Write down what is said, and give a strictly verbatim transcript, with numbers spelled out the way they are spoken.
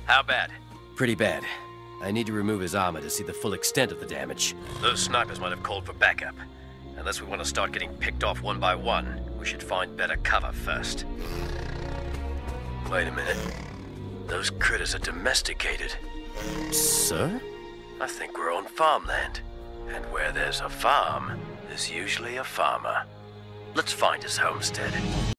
How bad? Pretty bad. I need to remove his armor to see the full extent of the damage. Those snipers might have called for backup. Unless we want to start getting picked off one by one, we should find better cover first. Wait a minute. Those critters are domesticated. Sir? I think we're on farmland. And where there's a farm, there's usually a farmer. Let's find his homestead.